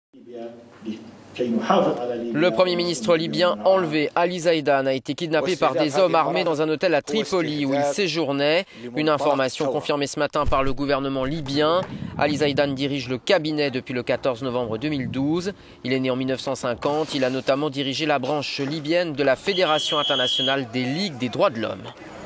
Le Premier ministre libyen enlevé, Ali Zaïdan, a été kidnappé par des hommes armés dans un hôtel à Tripoli où il séjournait. Une information confirmée ce matin par le gouvernement libyen. Ali Zaïdan dirige le cabinet depuis le 14 novembre 2012. Il est né en 1950. Il a notamment dirigé la branche libyenne de la Fédération internationale des ligues des droits de l'homme.